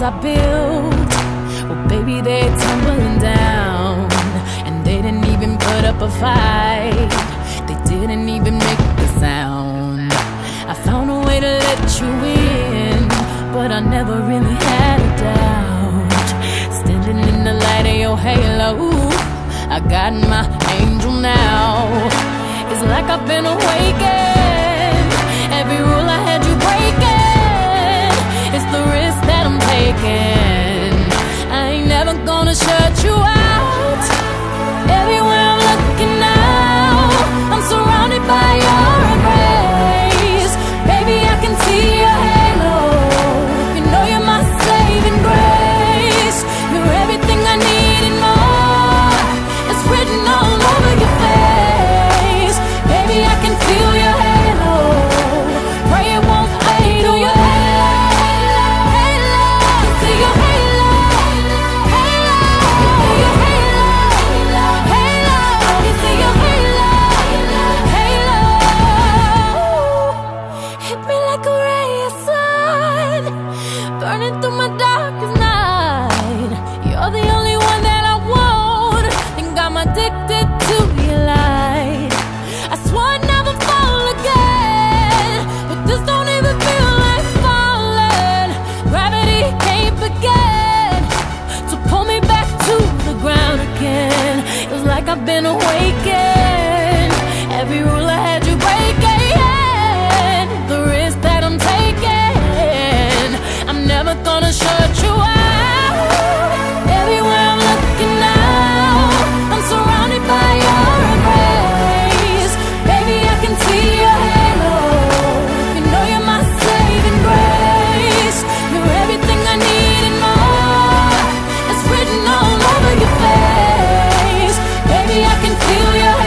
I built, well baby, they're tumbling down. And they didn't even put up a fight, they didn't even make the sound. I found a way to let you in, but I never really had a doubt. Standing in the light of your halo, I got my angel now. It's like I've been awakened. Every rule I had you breaking, it's the risk that I'm taking. I ain't never gonna shut you out. Everywhere I'm looking now, I'm surrounded by your embrace. Baby, I can see your halo. You know you're my saving grace. You're everything I need and more. It's written all over your face. Baby, I can feel your halo. Pray it won't fade away. See your halo, halo, your halo, halo. You see your halo, halo. Hit me like a ray of sun, burning through my darkest night. You're the only one that I want. Think I'm addicted to your light. I swore I'd never fall again, but this don't even feel like falling. Gravity can't begin to pull me back to the ground again. It's like I've been awakened. Every rule I had you breaking, the risk that I'm taking. I'm never gonna shut you out. Everywhere I'm looking now, I'm surrounded by your embrace. Baby, I can see your halo. You know you're my saving grace. You're everything I need and more. It's written all over your face. Baby, I can feel your halo.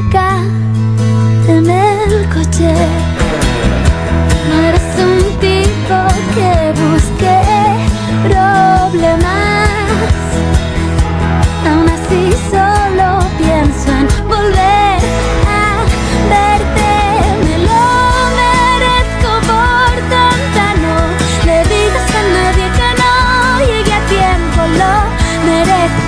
acá en el coche. No eres un tipo que busque problemas. Aún así solo pienso en volver a verte. Me lo merezco por tonta. No le digas a nadie que no llegue a tiempo. Lo merezco.